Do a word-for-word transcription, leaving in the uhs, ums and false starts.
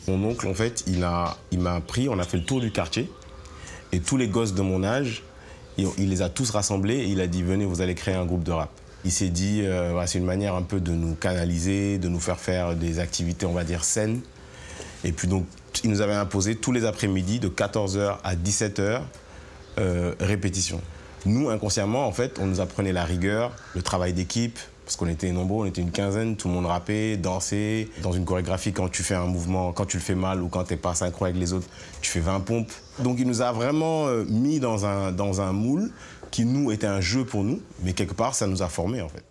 Mon oncle, en fait, il m'a il m'a pris, on a fait le tour du quartier. Et tous les gosses de mon âge, il, il les a tous rassemblés et il a dit « Venez, vous allez créer un groupe de rap ». Il s'est dit euh, voilà, c'est une manière un peu de nous canaliser, de nous faire faire des activités, on va dire, saines. Et puis donc, il nous avait imposé tous les après-midi de quatorze heures à dix-sept heures, euh, répétition. Nous, inconsciemment, en fait, on nous apprenait la rigueur, le travail d'équipe, parce qu'on était nombreux, on était une quinzaine, tout le monde rappait, dansait. Dans une chorégraphie, quand tu fais un mouvement, quand tu le fais mal ou quand tu n'es pas synchro avec les autres, tu fais vingt pompes. Donc il nous a vraiment mis dans un, dans un moule qui, nous, était un jeu pour nous, mais quelque part, ça nous a formés, en fait.